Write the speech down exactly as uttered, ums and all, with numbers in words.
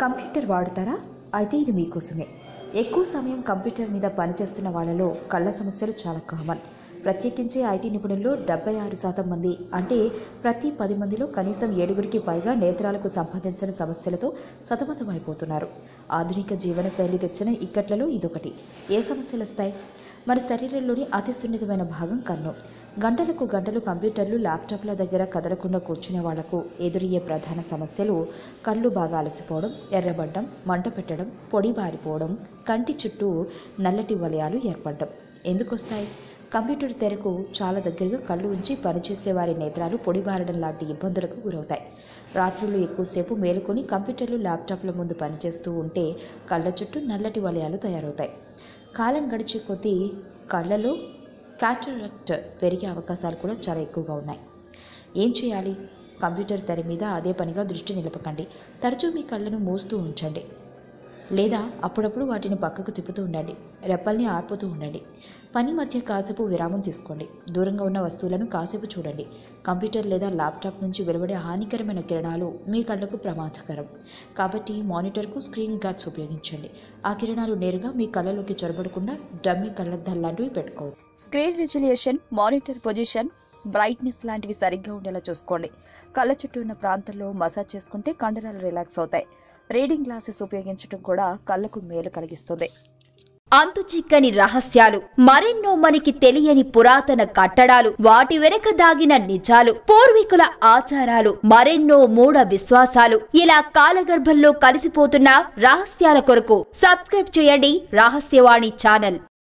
Computer వాడతారా? అయితే ఇది మీకోసమే. ఎక్కువ సమయం కంప్యూటర్ మీద పనిచేస్తున్న వాళ్ళలో కళ్ళ సమస్యలు చాలా కామన్. ప్రత్యేకించి ఐటీ నిపుణుల్లో డెబ్బై ఆరు శాతం మంది, అంటే ప్రతి పది మందిలో కనీసం ఏడుగురికి పైగా నేత్రాలకు సంబంధించిన సమస్యలతో సతమతమైపోతున్నారు. ఆధునిక జీవన శైలి తెచ్చిన ఇక్కట్లలో ఇదొకటి. ఏ సమస్యలు వస్తాయి? మన శరీరంలోని అతి సున్నితమైన భాగం కన్ను. గంటలకు గంటలు కంప్యూటర్లు, ల్యాప్టాప్ల దగ్గర కదలకుండా కూర్చునే వాళ్లకు ఎదురయ్యే ప్రధాన సమస్యలు కళ్ళు బాగా అలసిపోవడం, ఎర్రబడ్డం, మంట పెట్టడం, పొడి బారిపోవడం, కంటి చుట్టూ నల్లటి వలయాలు ఏర్పడడం. ఎందుకు వస్తాయి? కంప్యూటర్ తెరకు చాలా దగ్గరగా కళ్ళు ఉంచి పనిచేసే వారి నేత్రాలు పొడిబారడం లాంటి ఇబ్బందులకు గురవుతాయి. రాత్రులు ఎక్కువసేపు మేలుకొని కంప్యూటర్లు, ల్యాప్టాప్ల ముందు పనిచేస్తూ ఉంటే కళ్ళ చుట్టూ నల్లటి వలయాలు తయారవుతాయి. కాలం గడిచే కొద్దీ కళ్ళలో క్యాటరాక్ట్ పెరిగే అవకాశాలు కూడా చాలా ఎక్కువగా ఉన్నాయి. ఏం చేయాలి? కంప్యూటర్ తెర మీద అదే పనిగా దృష్టి నిలపకండి. తరచూ మీ కళ్ళను మూస్తూ ఉంచండి, లేదా అప్పుడప్పుడు వాటిని పక్కకు తిప్పుతూ ఉండండి. రెప్పల్ని ఆర్పుతూ ఉండండి. పని మధ్య కాసేపు విరామం తీసుకోండి. దూరంగా ఉన్న వస్తువులను కాసేపు చూడండి. కంప్యూటర్ లేదా ల్యాప్టాప్ నుంచి వెలువడే హానికరమైన కిరణాలు మీ కళ్ళకు ప్రమాదకరం. కాబట్టి మానిటర్కు స్క్రీన్ గార్డ్స్ ఉపయోగించండి. ఆ కిరణాలు నేరుగా మీ కళ్ళలోకి చొరబడకుండా డమ్మీ కళ్ళద్దాలు లాంటివి పెట్టుకోండి. Screen resolution, monitor position, brightness లాంటివి సరిగ్గా ఉండేలా చూసుకోండి. కళ్ళ చుట్టూ ఉన్న ప్రాంతంలో మసాజ్ చేసుకుంటే కండరాలు రిలాక్స్ అవుతాయి. రీడింగ్ గ్లాసెస్ ఉపయోగించడం కూడా కళ్ళకు మేలు కలిగిస్తుంది. అంతు చిక్కని రహస్యాలు, మరెన్నో మనకి తెలియని పురాతన కట్టడాలు, వాటి వెనక దాగిన నిజాలు, పూర్వీకుల ఆచారాలు, మరెన్నో మూఢ విశ్వాసాలు, ఇలా కాలగర్భంలో కలిసిపోతున్న రహస్యాల కొరకు సబ్స్క్రైబ్ చేయండి రహస్యవాణి ఛానల్.